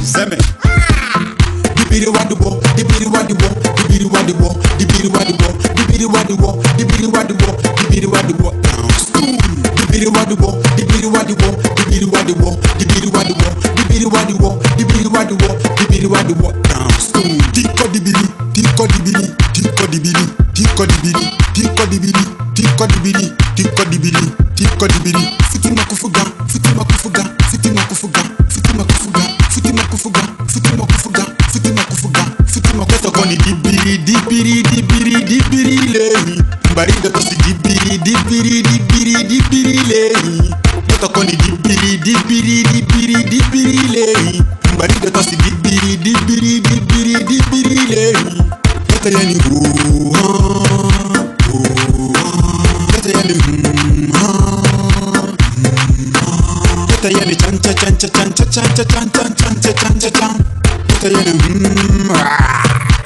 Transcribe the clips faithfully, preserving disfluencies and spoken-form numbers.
Seme. The biri wa the wo, the biri wa the wo, the biri wa the wo, the biri wa the wo, the biri wa the wo, the biri wa the wo, the biri wa the wo. The biri wa the wo, the biri wa the wo, the biri wa the wo, the biri wa the wo, the biri wa the wo, the biri wa the wo, the biri wa the wo. Diko di biri, diko di biri, diko di biri, diko di biri, diko di biri, diko di biri, diko di biri, diko di biri. Fitima kufuga, fitima kufuga, fitima kufuga, fitima kufuga, fitima kufuga, fitima kufuga, fitima kufuga, fitima kufuga. Koni di biri, di biri, di biri, di biri lehi. Mbari da tosi di biri, di biri, di biri, di biri lehi. Neto koni di biri, di biri, di biri, di biri lehi. Mbari da tosi di biri, di biri, di biri, di biri lehi. Neto yani hoo ha, hoo ha. Neto yani hmm ha, hmm ha. Neto yani chan cha chan cha chan cha chan cha chan chan chan cha chan cha chan. Neto yani hmm ha.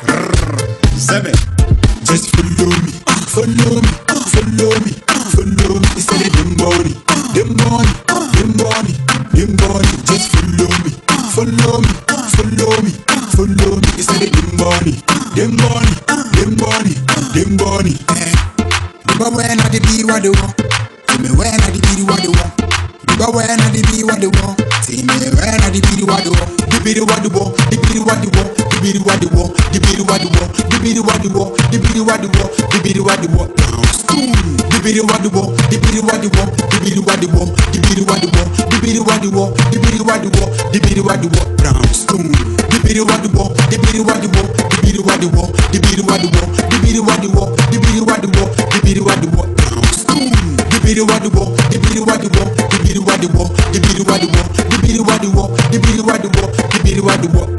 Seme. Just follow me, follow me, follow me, follow me. It's a them body, them body, them body, them body. Just follow me, follow me, follow me, follow me. It's a them body, them body, them body, them body. But when I did what they want, see me when I did what they want. But when I did what they want, see me when I did what they want. The bidi what they want, the bidi what they want, the bidi what they want, the bidi what they want, the bidi what they want, the bidi what they want, the bidi what they want. The bidi what they want, the bidi what they want, the bidi what they want, the bidi what they want, the bidi what they want, the bidi what they want, the bidi what they want. Brown spoon. The bidi what they want, the bidi what they want, the bidi what they want, the bidi what they want, the bidi what they want, the bidi what they want, the bidi what they want. Brown spoon. The bidi what they want, the bidi what they want, the bidi what they want, the bidi what they want, the bidi what they want, the bidi what they want, the bidi what they want.